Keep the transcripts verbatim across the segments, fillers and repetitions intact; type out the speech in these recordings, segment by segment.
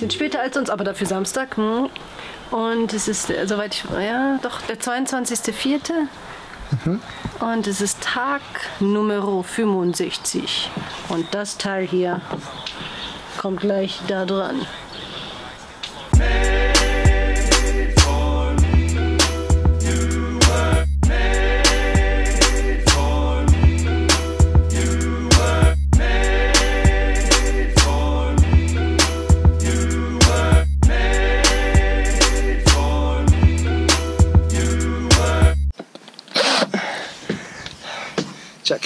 bisschen später als sonst, aber dafür Samstag. Hm. Und es ist, äh, soweit ich, ja, doch der zweiundzwanzigste vierte Mhm. Und es ist Tag Nummer fünfundsechzig. Und das Teil hier kommt gleich da dran. Check.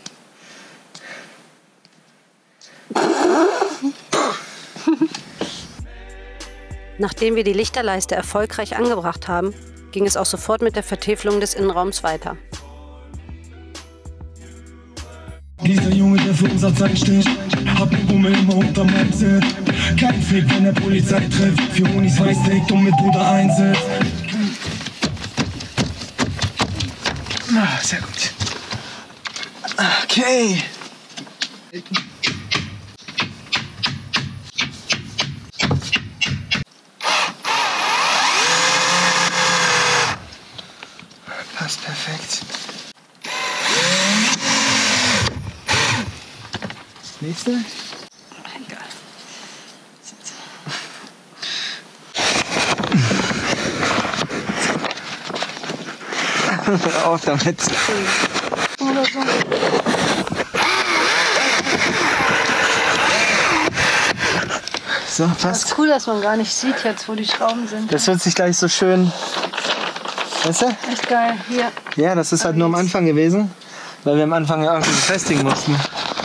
Nachdem wir die Lichterleiste erfolgreich angebracht haben, ging es auch sofort mit der Vertäfelung des Innenraums weiter. Dieser Junge, der für unser Zeit steht, hab den Bummel immer unter meinem Sitz. Kein Fick, wenn der Polizei trifft, für Unis weiß tickt und mit Bruder einsitzt. Ah, sehr gut. Okay. Passt perfekt. Das nächste? Egal. Hör auf damit. Oder so. So, Das passt. ist cool, dass man gar nicht sieht jetzt, wo die Schrauben sind. Das hört sich gleich so schön. Weißt du? Echt geil. Hier. Ja, das ist halt nur am Anfang gewesen, weil wir am Anfang ja irgendwie befestigen mussten.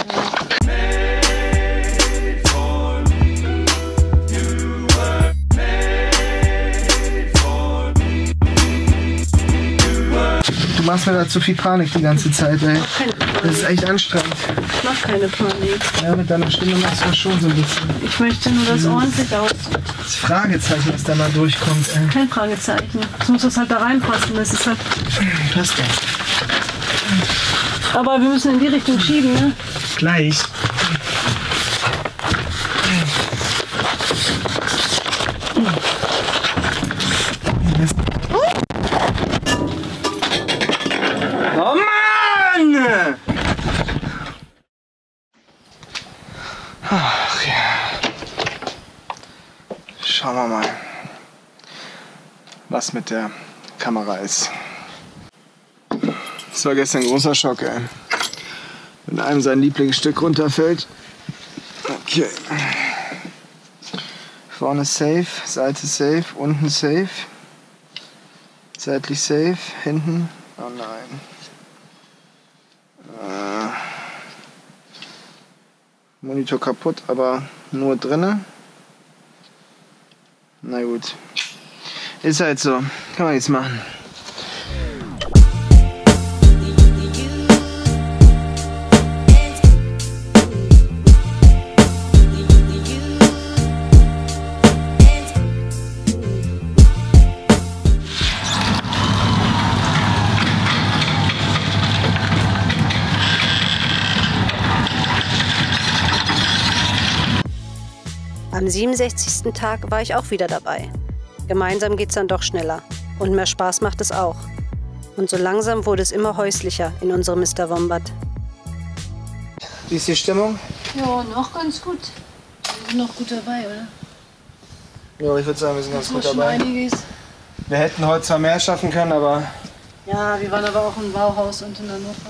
Du machst mir da zu viel Panik die ganze Zeit, ey. Das ist echt anstrengend. Ich mach keine Panik. Ja, mit deiner Stimme machst du das schon so ein bisschen. Ich möchte nur das ordentlich aus. Das Fragezeichen, das da mal durchkommt, ey. Kein Fragezeichen. Es muss das halt da reinpassen. Das ist halt. Passt ja. Aber wir müssen in die Richtung schieben, ne? Gleich. Oh Mann! Ach ja. Schauen wir mal, was mit der Kamera ist. Das war gestern ein großer Schock, ey. Wenn einem sein Lieblingsstück runterfällt. Okay. Vorne safe, Seite safe, unten safe. Seitlich safe, hinten. Oh nein. Äh, Monitor kaputt, aber nur drinne. Na gut. Ist halt so. Kann man nichts machen. Am siebenundsechzigsten Tag war ich auch wieder dabei. Gemeinsam geht's dann doch schneller. Und mehr Spaß macht es auch. Und so langsam wurde es immer häuslicher in unserem Mister Wombat. Wie ist die Stimmung? Ja, noch ganz gut. Wir sind noch gut dabei, oder? Ja, ich würde sagen, wir sind ganz Das gut war schon dabei. einiges. Wir hätten heute zwar mehr schaffen können, aber Ja, wir waren aber auch im Bauhaus und in Hannover.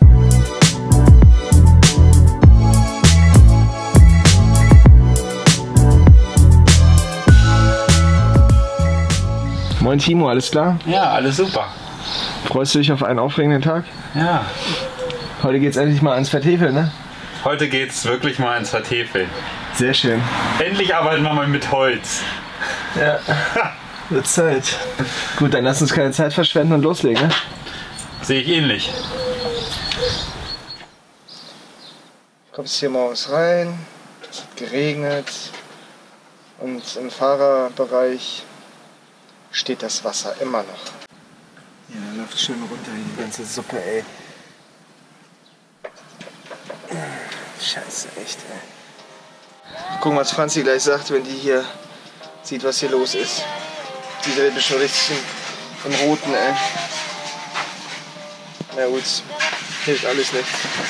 Moin Timo, alles klar? Ja, alles super. Freust du dich auf einen aufregenden Tag? Ja. Heute geht's endlich mal ans Vertäfeln, ne? Heute geht's wirklich mal ins Vertäfeln. Sehr schön. Endlich arbeiten wir mal mit Holz. Ja, wird Zeit. Gut, dann lass uns keine Zeit verschwenden und loslegen, ne? Sehe ich ähnlich. Du kommst hier morgens rein, es hat geregnet und im Fahrerbereich steht das Wasser immer noch. Ja, da läuft schön runter hier die ganze Suppe, ey. Scheiße, echt, ey. gucken, was Franzi gleich sagt, wenn die hier sieht, was hier los ist. Die dreht mich schon richtig im, im Roten, ey. Na gut, hilft alles nichts.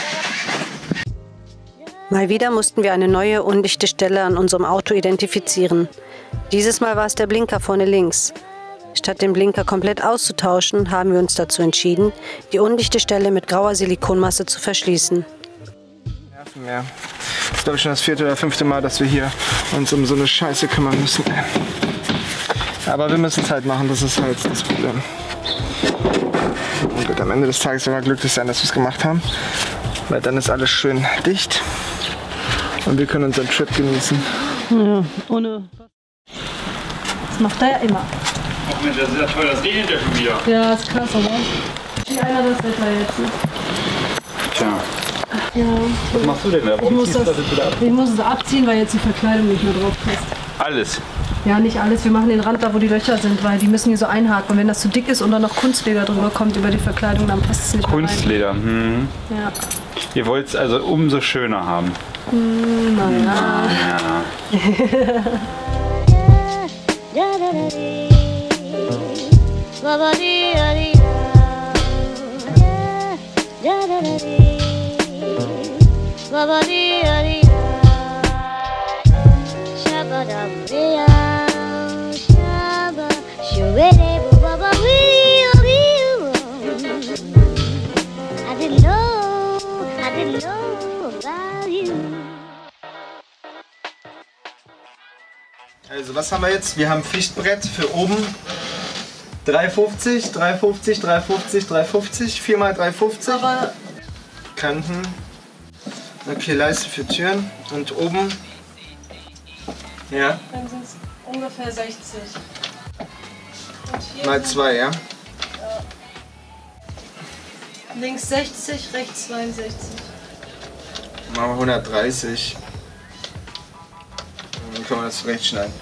Mal wieder mussten wir eine neue, undichte Stelle an unserem Auto identifizieren. Dieses Mal war es der Blinker vorne links. Statt den Blinker komplett auszutauschen, haben wir uns dazu entschieden, die undichte Stelle mit grauer Silikonmasse zu verschließen. Nerven mehr. Das ist, glaube ich, schon das vierte oder fünfte Mal, dass wir hier uns um so eine Scheiße kümmern müssen. Aber wir müssen es halt machen, das ist halt das Problem. Und gut, am Ende des Tages werden wir glücklich sein, dass wir es gemacht haben. Weil dann ist alles schön dicht und wir können unseren Trip genießen. Ja, ohne. Das macht er ja immer. Ach Mensch, das ist ja toll, das regnet ja schon wieder. Ja, ist krass, oder? Wie einer das Wetter jetzt. Tja. Ja. Was machst du denn da? Ich muss, das, das wieder ab? ich muss es abziehen, weil jetzt die Verkleidung nicht mehr drauf passt. Alles. Ja, nicht alles. Wir machen den Rand da, wo die Löcher sind, weil die müssen hier so einhaken. Und wenn das zu dick ist und dann noch Kunstleder drüber kommt über die Verkleidung, dann passt es nicht mehr rein. Kunstleder. Hm. Ja. Ihr wollt es also umso schöner haben. Hm, na ja. Also was haben wir jetzt? Wir haben Fichtbrett für oben drei fünfzig, drei fünfzig, drei fünfzig, drei fünfzig, vier mal drei fünfzig. Aber Kanten. Okay, Leiste für Türen und oben. Ja. dann sind es ungefähr sechzig. Mal zwei, ja? Links sechzig, rechts zweiundsechzig. Machen wir hundertdreißig. Dann können wir das zurechtschneiden.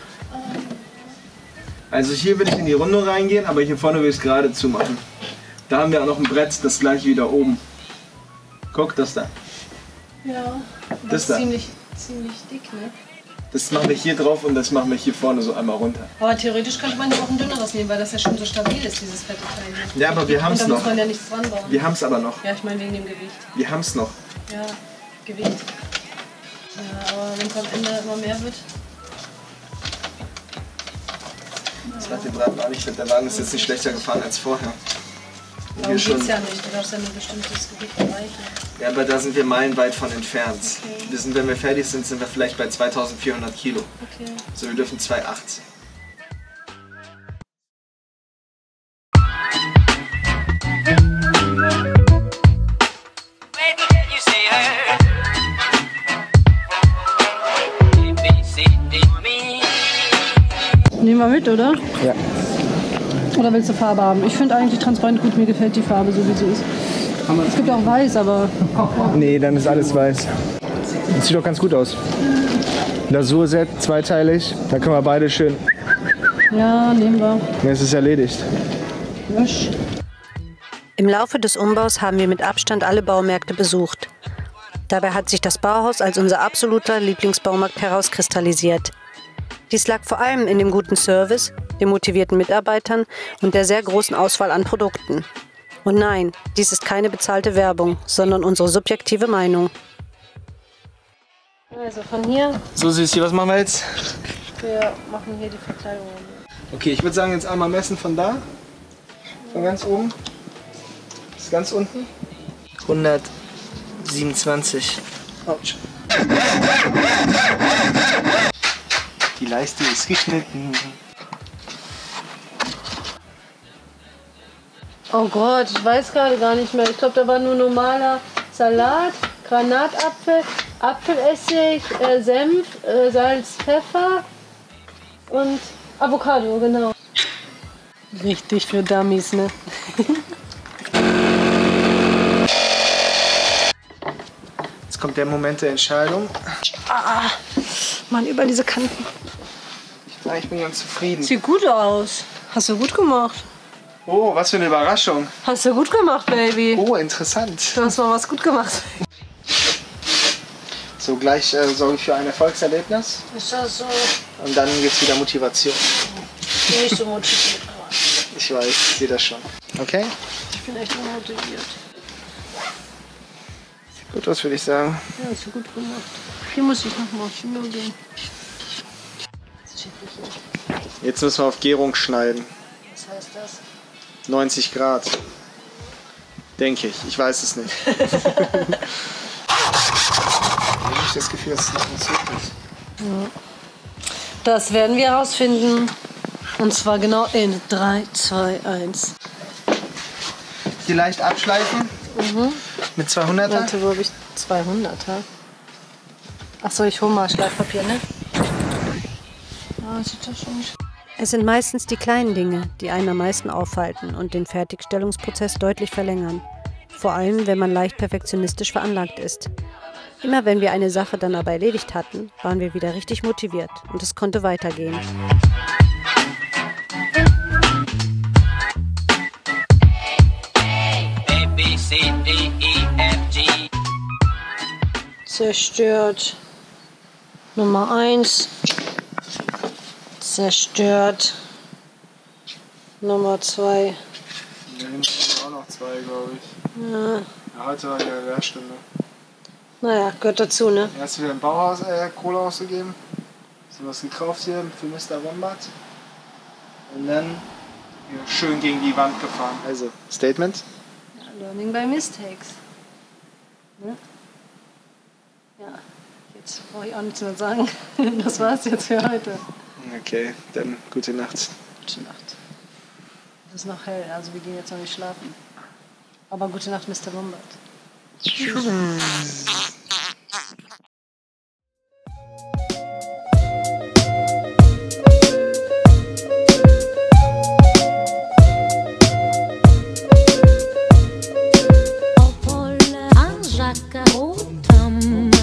Also hier würde ich in die Runde reingehen, aber hier vorne will ich es gerade zumachen. Da haben wir auch noch ein Brett, das gleiche wie da oben. Guck, das da. Ja, das, Das ist da. ziemlich, ziemlich dick, ne? Das machen wir hier drauf und das machen wir hier vorne so einmal runter. Aber theoretisch könnte man ja auch ein dünneres nehmen, weil das ja schon so stabil ist, dieses fette Teil hier. Ja, aber wir haben Und es da muss noch. man ja nichts dran bauen. Wir haben es aber noch. Ja, ich meine wegen dem Gewicht. Wir haben es noch. Ja, Gewicht. Ja, aber wenn es am Ende immer mehr wird. Das macht den Braten auch nicht fett. Der Wagen ist jetzt nicht schlechter gefahren als vorher. Und Darum wir geht schon. es ja nicht. Du darfst ja nur ein bestimmtes Gewicht erreichen. Ja, aber da sind wir meilenweit von entfernt. Okay. Wir sind, wenn wir fertig sind, sind wir vielleicht bei zweitausendvierhundert Kilo. Okay. So, wir dürfen zweihundertachtzig. Nehmen wir mit, oder? Ja. Oder willst du Farbe haben? Ich finde eigentlich transparent gut. Mir gefällt die Farbe, so wie sie ist. Es gibt auch weiß, aber Nee, dann ist alles weiß. Das sieht doch ganz gut aus. Lasurset, zweiteilig. Da können wir beide schön. ja, nehmen wir. Dann ist es erledigt. Lösch. Im Laufe des Umbaus haben wir mit Abstand alle Baumärkte besucht. Dabei hat sich das Bauhaus als unser absoluter Lieblingsbaumarkt herauskristallisiert. Dies lag vor allem in dem guten Service, den motivierten Mitarbeitern und der sehr großen Auswahl an Produkten. Und nein, dies ist keine bezahlte Werbung, sondern unsere subjektive Meinung. Also von hier, So, Süßi, was machen wir jetzt? wir machen hier die Verkleidung. Okay, ich würde sagen, jetzt einmal messen von da. Von ganz oben. Bis ganz unten. hundertsiebenundzwanzig. Autsch. Die Leiste ist geschnitten. Oh Gott, ich weiß gerade gar nicht mehr. Ich glaube, da war nur normaler Salat, Granatapfel, Apfelessig, äh, Senf, äh, Salz, Pfeffer und Avocado, genau. Richtig für Dummies, ne? Jetzt kommt der Moment der Entscheidung. Ah, Mann, über diese Kanten. Ja, ich bin ganz zufrieden. Sieht gut aus. Hast du gut gemacht. Oh, was für eine Überraschung. Hast du gut gemacht, Baby. Oh, interessant. Du hast mal was gut gemacht. So, So, gleich äh, sorge ich für ein Erfolgserlebnis. Ist das so? Und dann gibt es wieder Motivation. Ich bin nicht so motiviert, aber Ich weiß, ich sehe das schon. Okay? ich bin echt unmotiviert. Gut, was würde ich sagen? Ja, hast du gut gemacht. Hier muss ich noch mal Chemie gehen. Jetzt müssen wir auf Gärung schneiden. Was heißt das? neunzig Grad. Denke ich. Ich weiß es nicht. Ich habe nicht das Gefühl, dass es nicht passiert ist. Das werden wir herausfinden. Und zwar genau in drei, zwei, eins. Hier leicht abschleifen. Mhm. Mit zweihunderter. Warte, wo habe ich zweihunderter? Achso, ich hole mal Schleifpapier, ne? Ah, sieht das schon nicht. Es sind meistens die kleinen Dinge, die einen am meisten aufhalten und den Fertigstellungsprozess deutlich verlängern. Vor allem, wenn man leicht perfektionistisch veranlagt ist. Immer wenn wir eine Sache dann aber erledigt hatten, waren wir wieder richtig motiviert und es konnte weitergehen. Zerstört. Nummer eins. Zerstört. Nummer zwei. Da hinten sind auch noch zwei, glaube ich. Ja. Ja, heute war ja Lehrstunde. Naja, gehört dazu, ne? Erst wieder im Bauhaus äh, Kohle ausgegeben. So was gekauft hier für Mister Wombat. Und dann ja, schön gegen die Wand gefahren. Also, Statement? Ja, learning by mistakes. Ne? Ja, jetzt brauche ich auch nichts mehr sagen. Das war's jetzt für heute. Okay, dann gute Nacht. Gute Nacht. Es ist noch hell, also wir gehen jetzt noch nicht schlafen. Aber gute Nacht, Mister Wombat. Tschüss. Anjaka o tam